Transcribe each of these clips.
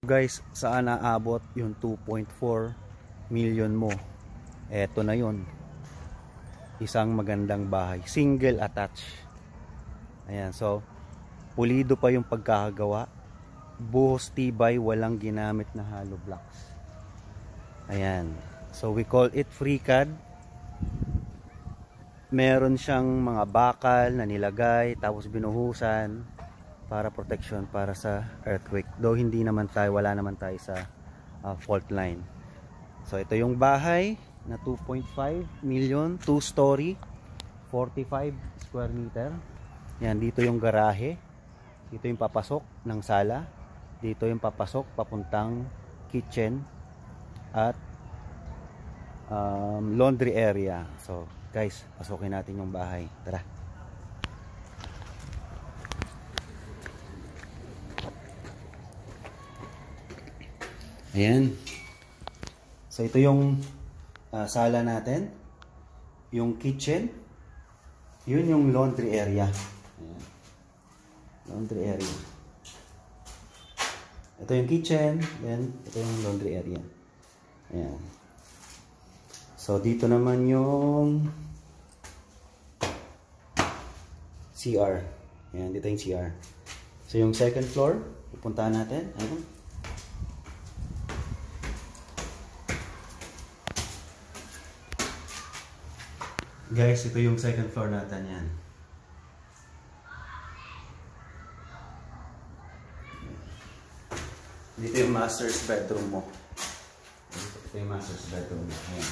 Guys, saan naabot yung 2.4 million mo? Eto na yon. Isang magandang bahay, single attached. Ayan, so pulido pa yung pagkakagawa, buhos tibay, walang ginamit na hollow blocks. Ayan, so we call it free CAD. Meron siyang mga bakal na nilagay tapos binuhusan para protection para sa earthquake. Though hindi naman tayo, wala naman tayo sa fault line. So ito yung bahay na 2.5 million, 2-story, 45 square meter. Yan, dito yung garahe. Dito yung papasok ng sala. Dito yung papasok papuntang kitchen at laundry area. So guys, pasukin natin yung bahay. Tara. Ayan. So ito yung sala natin, yung kitchen, yun yung laundry area. Ayan. Laundry area. Ito yung kitchen, then ito yung laundry area. Ayan. So dito naman yung CR. Ayan, dito yung CR. So yung second floor, pupuntahan natin. Ayan. Guys, ito yung second floor natin, yan. Dito yung master's bedroom mo. Ito yung master's bedroom mo. Ayan.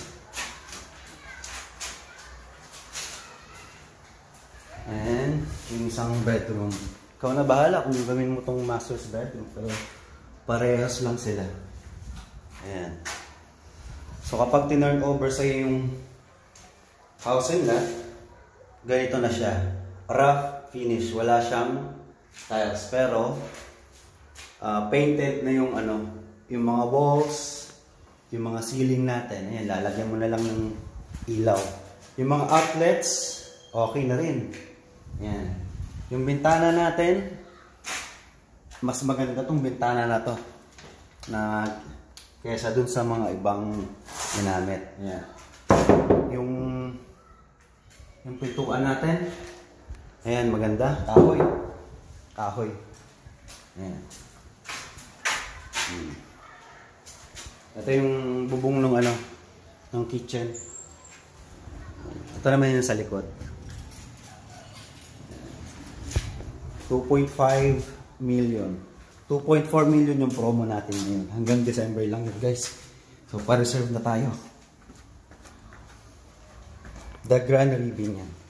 And yung isang bedroom. Ikaw na bahala kung gawin mo tong master's bedroom. Pero parehas lang sila. Ayan. So kapag tinurn over sa'yo yung housing na, ganito na siya. Rough finish. Wala siyang tiles. Pero, painted na yung ano, yung mga walls, yung mga ceiling natin. Ayan, lalagyan mo na lang ng ilaw. Yung mga outlets, okay na rin. Ayan. Yung bintana natin, mas maganda tong bintana na to. Na, kesa dun sa mga ibang ginamit. Ayan. Yung pintuan natin, ayan, maganda, kahoy, kahoy, ayan. Ito yung bubong ng ano, ng kitchen. Ito naman yung sa likod. 2.5 million, 2.4 million yung promo natin ngayon, hanggang December lang yun, guys. So pa-reserve na tayo. The Granary, Biñan.